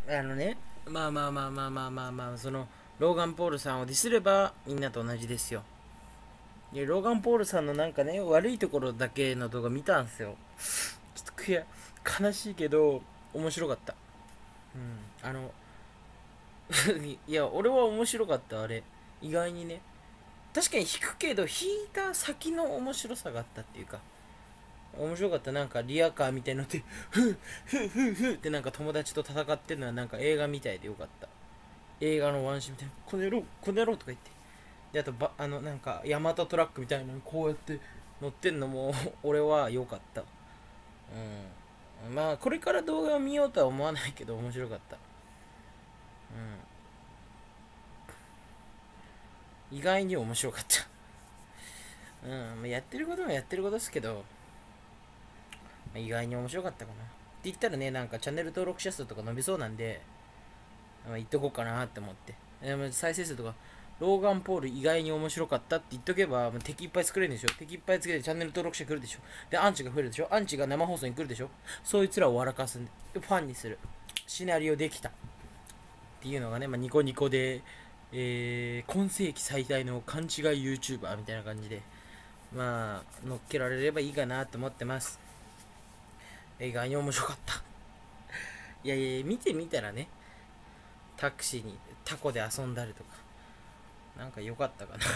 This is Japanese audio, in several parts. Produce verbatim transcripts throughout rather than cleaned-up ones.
あのね、まあまあまあまあまあまあまあ、その、ローガン・ポールさんをディスればみんなと同じですよ。で、ローガン・ポールさんのなんかね、悪いところだけの動画見たんすよ。ちょっと悔や、悲しいけど、面白かった。うん。あの、いや、俺は面白かった、あれ。意外にね。確かに引くけど、引いた先の面白さがあったっていうか。面白かった。なんかリアカーみたいので、ふうふうふうふうってなんか友達と戦ってるのはなんか映画みたいでよかった。映画のワンシーンみたいな、この野郎、この野郎とか言って。で、あとば、あの、なんか、ヤマトトラックみたいなのにこうやって乗ってんのも、俺は良かった。うん。まあ、これから動画を見ようとは思わないけど、面白かった。うん。意外に面白かった。うん。まあ、やってることもやってることですけど、まあ、意外に面白かったかな。って言ったらね、なんかチャンネル登録者数とか伸びそうなんで、まあ、言っとこうかなって思って。でも再生数とか、ローガン・ポール意外に面白かったって言っとけば、敵いっぱい作れるんでしょ。敵いっぱいつけてチャンネル登録者来るでしょ。で、アンチが増えるでしょ。アンチが生放送に来るでしょ。そいつらを笑かすんで、ファンにする。シナリオできた。っていうのがね、まあ、ニコニコで、えー、今世紀最大の勘違い YouTuber みたいな感じで、まあ、乗っけられればいいかなと思ってます。意外に面白かった。いやいや、見てみたらね、タクシーにタコで遊んだりとか、なんか良かったかな。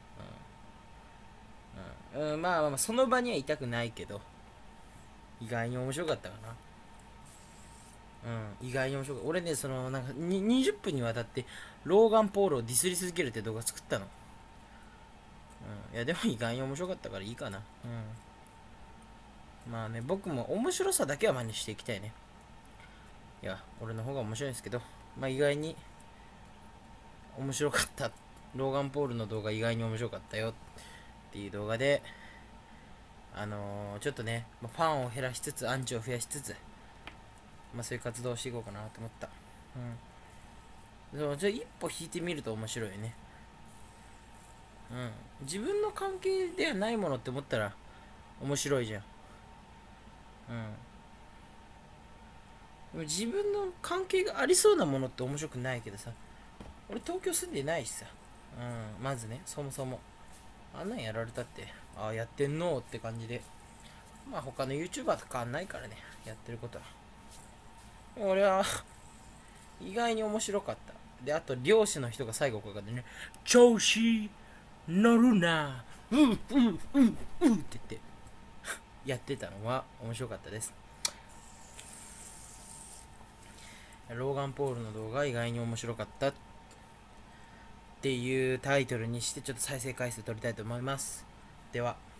うん、うん、まあまあまあ、その場にはいたくないけど、意外に面白かったかな。うん、意外に面白かった。俺ね、その、なんかににじゅっぷんにわたって、ローガン・ポールをディスり続けるって動画作ったの。うん、いや、でも意外に面白かったからいいかな。うん。まあね、僕も面白さだけは真似していきたいね。いや、俺の方が面白いんですけど、まあ意外に面白かった。ローガン・ポールの動画意外に面白かったよっていう動画で、あのー、ちょっとね、まあファンを減らしつつ、アンチを増やしつつ、まあそういう活動をしていこうかなと思った。うん。でもじゃあ一歩引いてみると面白いよね。うん。自分の関係ではないものって思ったら面白いじゃん。うん。でも自分の関係がありそうなものって面白くないけどさ、俺東京住んでないしさ、うん、まずね、そもそも。あんなんやられたって、ああ、やってんのって感じで。まあ他の YouTuber と変わんないからね、やってることは。俺は意外に面白かった。で、あと漁師の人が最後こうやってね、調子乗るな、うんうんうんうんって言ってやってたのは面白かったです。ローガン・ポールの動画意外に面白かったっていうタイトルにしてちょっと再生回数取りたいと思います。では。